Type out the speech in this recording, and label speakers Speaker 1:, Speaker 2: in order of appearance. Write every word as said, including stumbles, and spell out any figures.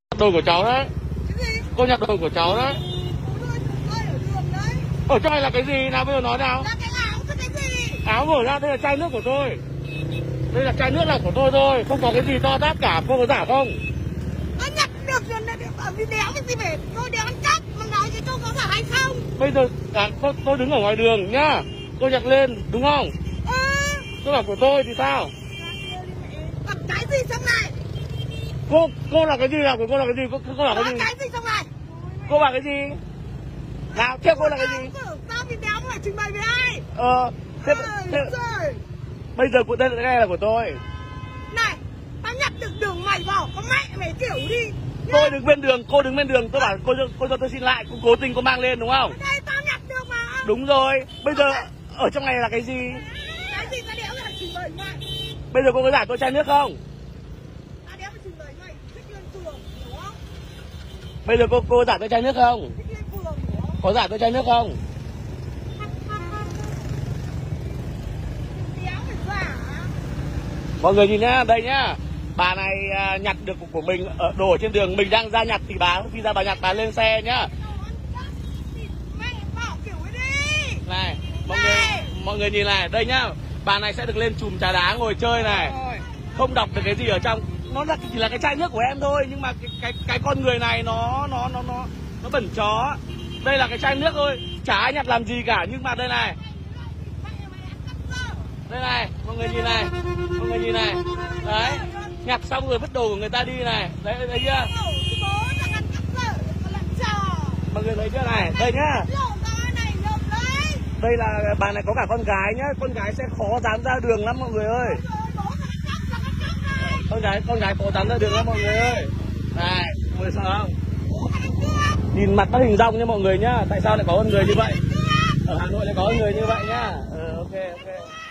Speaker 1: Đồ của cháu đấy.
Speaker 2: Cái gì?
Speaker 1: Cô nhặt đồ của cháu đấy.
Speaker 2: Tôi ở đường đấy.
Speaker 1: Ở trong này là cái gì? Nào bây giờ nói nào.
Speaker 2: Là cái áo chứ cái gì?
Speaker 1: Áo mở ra, đây là chai nước của tôi. Đây là chai nước là của tôi thôi, không có cái gì to tát cả, cô có giả không?
Speaker 2: Tôi nhặt được rồi, ở vì đéo cái gì về, tôi đéo ăn cắp, mà nói thì tôi có giả hay không?
Speaker 1: Bây giờ à, tôi, tôi đứng ở ngoài đường nhá, tôi nhặt lên, đúng không?
Speaker 2: Ừ.
Speaker 1: Tôi bảo của tôi thì sao?
Speaker 2: Gặp cái gì trong này?
Speaker 1: Cô cô là cái gì nào của cô là cái gì? Cô, cô là cái
Speaker 2: Có
Speaker 1: gì?
Speaker 2: cái gì trong này?
Speaker 1: Cô bảo cái gì? Nào, theo cô là cái gì?
Speaker 2: Tao vì đéo phải trình bày với ai?
Speaker 1: Ờ, thế, thế,
Speaker 2: Trời.
Speaker 1: bây giờ của đây cái này là của tôi.
Speaker 2: Này, tao nhặt được đường mày vào, có mẹ mày kiểu đi.
Speaker 1: Tôi đứng bên đường, cô đứng bên đường, tôi bảo cô cô cho tôi xin lại, cô cố tình cô mang lên đúng không?
Speaker 2: Ở đây tao nhặt được mà.
Speaker 1: Đúng rồi, bây giờ ở trong này là cái gì?
Speaker 2: Cái gì tao đéo phải trình bày mày.
Speaker 1: Bây giờ cô có giải tôi chai nước không?
Speaker 2: Tao đéo phải trình bày mày, thích lên phường, hiểu không?
Speaker 1: Bây giờ cô cô giải tôi chai nước không?
Speaker 2: Thích lên phường, hiểu không?
Speaker 1: Có giải tôi chai nước không?
Speaker 2: Đéo phải giả.
Speaker 1: Mọi người nhìn nhá, đây nhá. Bà này à, nhặt được của mình ở đổ ở trên đường, mình đang ra nhặt thì bà khi ra bà nhặt bà lên xe nhá.
Speaker 2: Mày bảo kiểu ấy đi.
Speaker 1: Này, mọi người mọi người nhìn này, đây nhá. Bà này sẽ được lên chùm trà đá ngồi chơi này. Không đọc được cái gì ở trong. Nó là chỉ là cái chai nước của em thôi, nhưng mà cái cái cái con người này nó nó nó nó nó bẩn chó. Đây là cái chai nước thôi, chả ai nhặt làm gì cả, nhưng mà đây này. Đây này, mọi người nhìn này. Mọi người nhìn này. Đấy, nhặt xong rồi vứt đồ của người ta đi này. Đấy, thấy chưa? Mọi người thấy chưa này, đây nhá. Đây là bà này có cả con gái nhá, con gái sẽ khó dám ra đường lắm mọi người ơi. Con gái con gái khó dám ra đường lắm mọi người ơi. Này, mọi người sợ không? Nhìn mặt nó hình dong nha mọi người nhá. Tại sao lại có con người như vậy? Ở Hà Nội lại có con người như vậy nhá. Ừ, ok ok.